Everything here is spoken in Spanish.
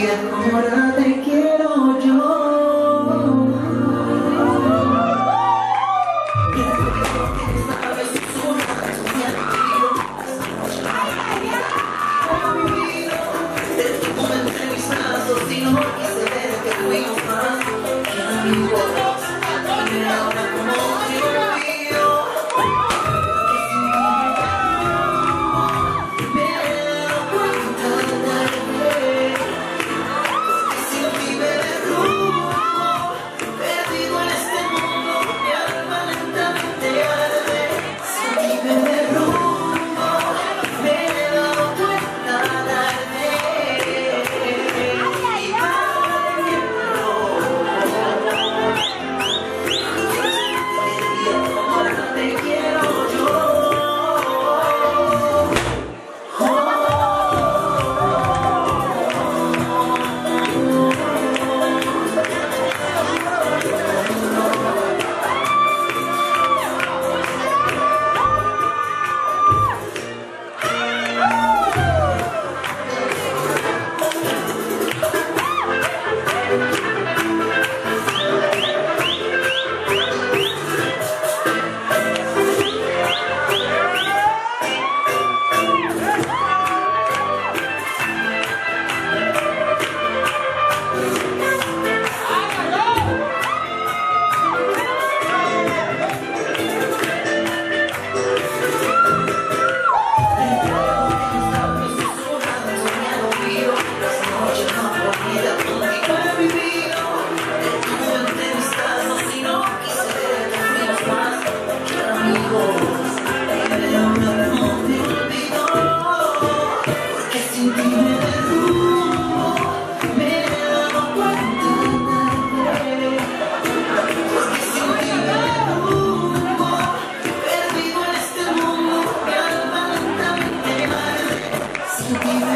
Y ahora te quiero yo. Si no quise ver que fuimos más que amigos, y ahora como te olvido, me he dado cuenta tarde, que sin ti me derrumbo, perdido en este mundo, mi alma lentamente arde, sin ti me derrumbo, me he dado cuenta tarde. Perdido en este mundo, mi alma lentamente arde.